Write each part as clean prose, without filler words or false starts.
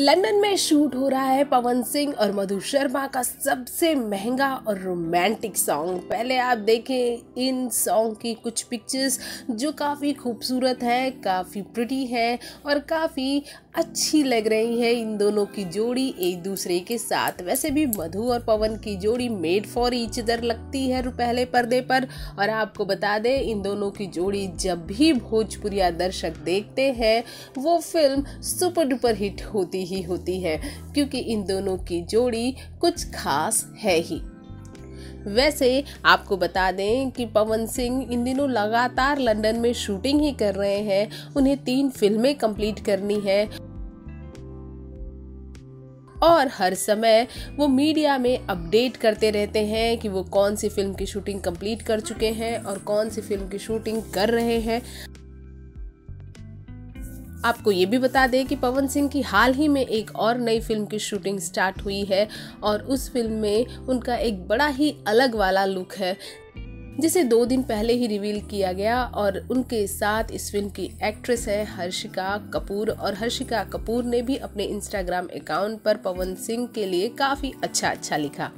London में shoot हो रहा है पवन सिंह और मधु शर्मा का सबसे महंगा और रोमांटिक सॉन्ग। पहले आप देखें इन सॉन्ग की कुछ पिक्चर्स जो काफ़ी खूबसूरत है, काफ़ी प्रिटी है और काफ़ी अच्छी लग रही है। इन दोनों की जोड़ी एक दूसरे के साथ, वैसे भी मधु और पवन की जोड़ी मेड फॉर ईच अदर लगती है पहले पर्दे पर। और आपको बता दें, इन दोनों की जोड़ी जब भी भोजपुरिया दर्शक देखते हैं वो फिल्म सुपर डुपर हिट होती ही होती है, क्योंकि इन दोनों की जोड़ी कुछ खास है ही। वैसे आपको बता दें कि पवन सिंह इन दिनों लगातार लंदन में शूटिंग ही कर रहे हैं। उन्हें 3 फिल्में कंप्लीट करनी है और हर समय वो मीडिया में अपडेट करते रहते हैं कि वो कौन सी फिल्म की शूटिंग कंप्लीट कर चुके हैं और कौन सी फिल्म की शूटिंग कर रहे हैं। आपको ये भी बता दें कि पवन सिंह की हाल ही में एक और नई फिल्म की शूटिंग स्टार्ट हुई है और उस फिल्म में उनका एक बड़ा ही अलग वाला लुक है, जिसे 2 दिन पहले ही रिवील किया गया। और उनके साथ इस फिल्म की एक्ट्रेस है हर्षिका कपूर, और हर्षिका कपूर ने भी अपने इंस्टाग्राम अकाउंट पर पवन सिंह के लिए काफ़ी अच्छा लिखा।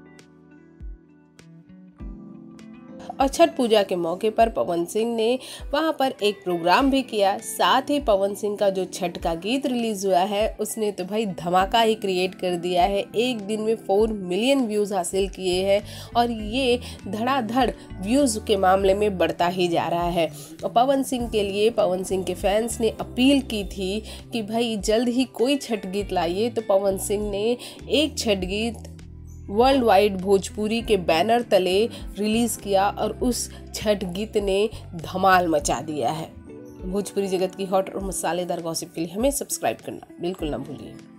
और छठ पूजा के मौके पर पवन सिंह ने वहां पर एक प्रोग्राम भी किया। साथ ही पवन सिंह का जो छठ का गीत रिलीज हुआ है उसने तो भाई धमाका ही क्रिएट कर दिया है। एक दिन में 4 मिलियन व्यूज़ हासिल किए हैं और ये धड़ाधड़ व्यूज़ के मामले में बढ़ता ही जा रहा है। और पवन सिंह के लिए पवन सिंह के फैंस ने अपील की थी कि भाई जल्द ही कोई छठ गीत लाइए, तो पवन सिंह ने एक छठ गीत वर्ल्ड वाइड भोजपुरी के बैनर तले रिलीज किया और उस छठ गीत ने धमाल मचा दिया है। भोजपुरी जगत की हॉट और मसालेदार गॉसिप के लिए हमें सब्सक्राइब करना बिल्कुल ना भूलिए।